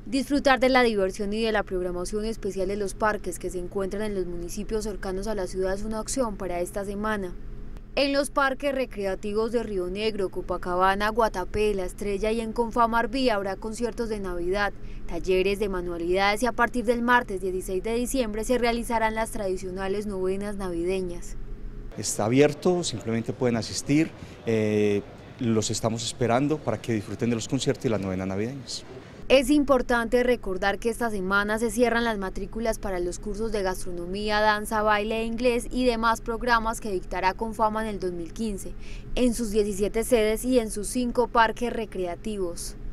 Disfrutar de la diversión y de la programación especial de los parques que se encuentran en los municipios cercanos a la ciudad es una opción para esta semana. En los parques recreativos de Río Negro, Copacabana, Guatapé, La Estrella y en Confamarbí habrá conciertos de Navidad, talleres de manualidades y a partir del martes 16 de diciembre se realizarán las tradicionales novenas navideñas. Está abierto, simplemente pueden asistir, los estamos esperando para que disfruten de los conciertos y las novenas navideñas. Es importante recordar que esta semana se cierran las matrículas para los cursos de gastronomía, danza, baile e inglés y demás programas que dictará Confama en el 2015, en sus 17 sedes y en sus 5 parques recreativos.